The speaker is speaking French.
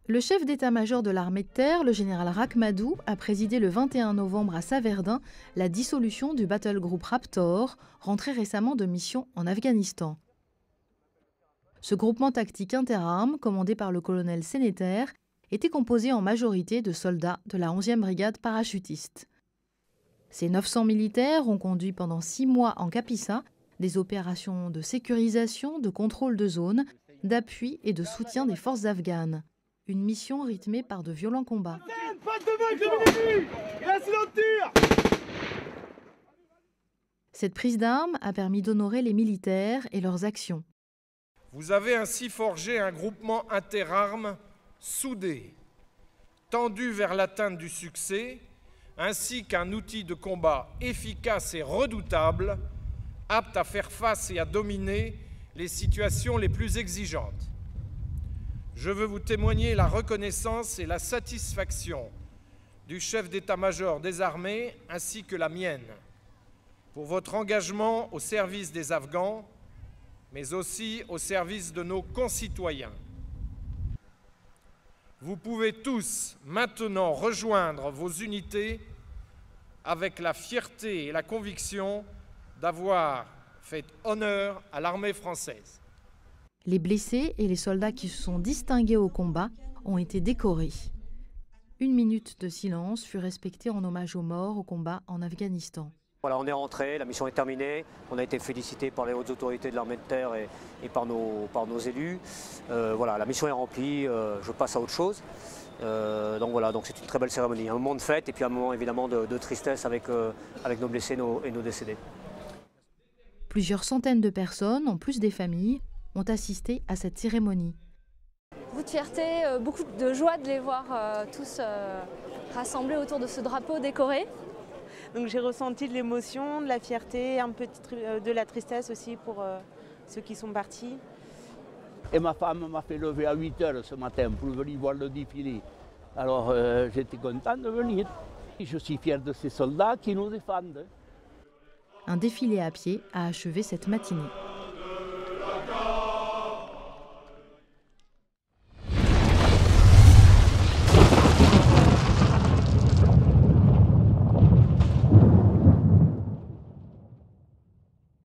Le chef d'état-major de l'armée de terre, le général Rachmadou, a présidé le 21 novembre à Saverdun la dissolution du battle group Raptor, rentré récemment de mission en Afghanistan. Ce groupement tactique interarmes, commandé par le colonel Sénéter, était composé en majorité de soldats de la 11e brigade parachutiste. Ces 900 militaires ont conduit pendant 6 mois en Kapisa des opérations de sécurisation, de contrôle de zone, d'appui et de soutien des forces afghanes. Une mission rythmée par de violents combats. Cette prise d'armes a permis d'honorer les militaires et leurs actions. Vous avez ainsi forgé un groupement interarmes soudé, tendu vers l'atteinte du succès, ainsi qu'un outil de combat efficace et redoutable, apte à faire face et à dominer les situations les plus exigeantes. Je veux vous témoigner la reconnaissance et la satisfaction du chef d'état-major des armées ainsi que la mienne pour votre engagement au service des Afghans, mais aussi au service de nos concitoyens. Vous pouvez tous maintenant rejoindre vos unités avec la fierté et la conviction d'avoir fait honneur à l'armée française. Les blessés et les soldats qui se sont distingués au combat ont été décorés. 1 minute de silence fut respectée en hommage aux morts au combat en Afghanistan. Voilà, on est rentré, la mission est terminée. On a été félicité par les hautes autorités de l'armée de terre et par nos élus. Voilà, la mission est remplie, je passe à autre chose. Donc voilà, donc c'est une très belle cérémonie, un moment de fête et puis un moment évidemment de tristesse avec nos blessés et nos décédés. Plusieurs centaines de personnes, en plus des familles, ont assisté à cette cérémonie. Beaucoup de fierté, beaucoup de joie de les voir tous rassemblés autour de ce drapeau décoré. Donc j'ai ressenti de l'émotion, de la fierté, un peu de la tristesse aussi pour ceux qui sont partis. Et ma femme m'a fait lever à 8 h ce matin pour venir voir le défilé. Alors j'étais content de venir. Je suis fier de ces soldats qui nous défendent. Un défilé à pied a achevé cette matinée.